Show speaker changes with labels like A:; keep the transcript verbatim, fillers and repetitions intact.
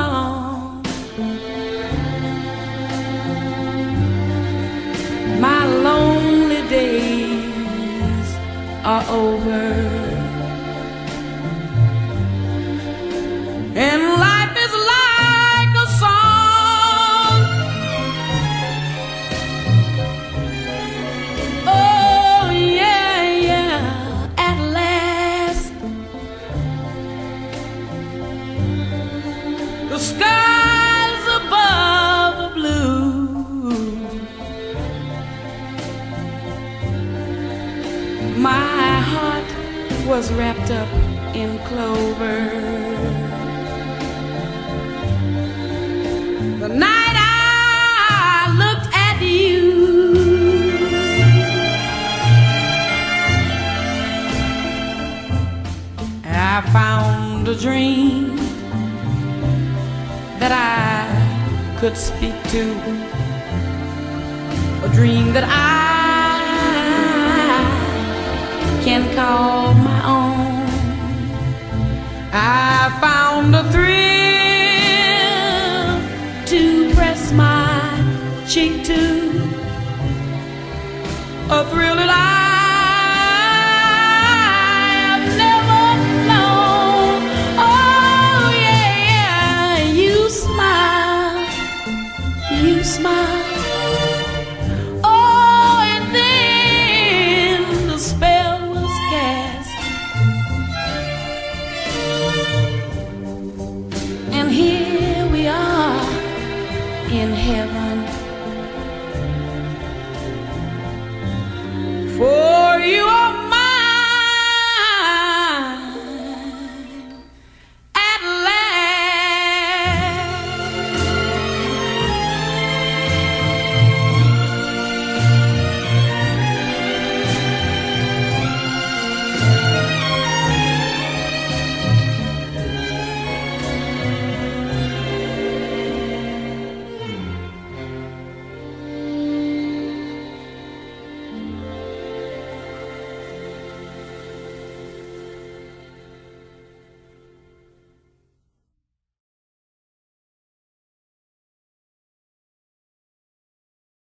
A: gone. My lonely days are over, and life is like a song. Oh yeah, yeah, at last the skies above are blue. My heart was wrapped up in clover the night I looked at you. I found a dream that I could speak to, a dream that I can call my own. I found a thrill to press my cheek to, a thrill that I have never known. Oh yeah, yeah, you smile, you smile. Oh, and then the spell was cast, and here we are in heaven. For